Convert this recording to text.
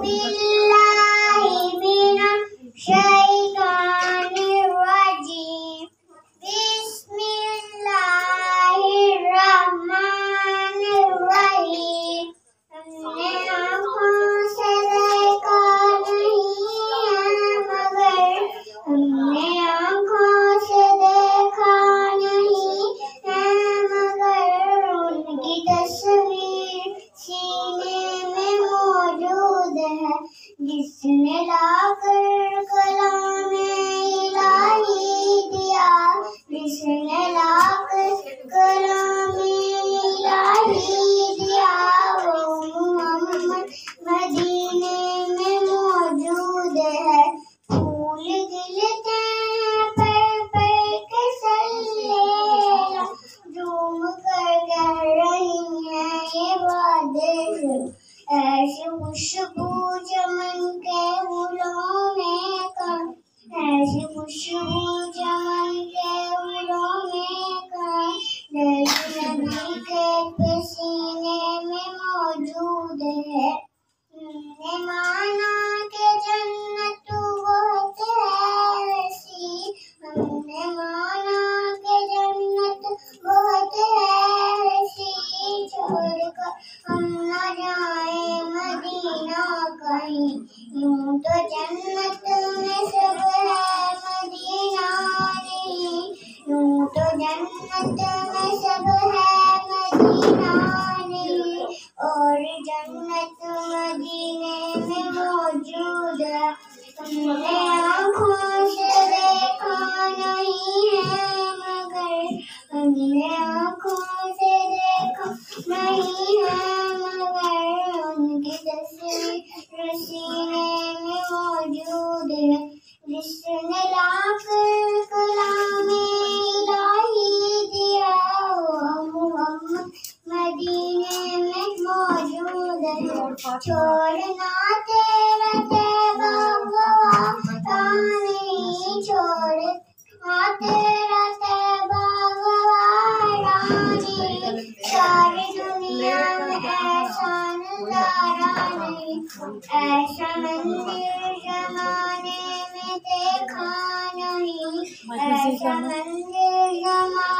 بالله من الشيطان الرجيم بسم الله الرحمن الرحيم हमने आँखों से देखा नहीं है मगर हमने आँखों से देखा नहीं है मगर उनकी तस्वीर सीने में मौजूद है जिसने लाकर कलामे इलाही दिया जिसने लाकर कलामे इलाही दिया वो मोहम्मद मदीने में मौजूद है फूल खिलते हैं पर के सल्लेला झूम कर कह रही हैं ये बातें ऐसी खुशबू चमन के फूलों में कम ऐसी खुशबू चमन के फूलों में कम जैसे नदी के पसीने में मौजूद है हमने माना कि जन्नत बहुत है वैसी हमने माना कि जन्नत बहुत है वैसी छोड़कर हम न जाए मदीना कहीं यूं तो जन्नत में सब है मदीना नहीं यूं तो जन्नत में सब है मदीना नहीं और जन्नत मदीने में मौजूद है हमने आँखों से देखा नहीं है मगर हमने आँखों से देखा नहीं है मगर उनकी तस्वीर सीने में मौजूद है जिसने लाकर कलामे इलाही दिया वो मोहम्मद मदीने में मौजूद है छोड़ना तेरा तैबा गवारा नहीं छोड़ना तेरा तैबा गवारा नहीं सारी दुनिया में ऐसा नजारा नहीं ऐसा मंदिर जमाने में देखा नहीं ऐसा मंदिर जमाने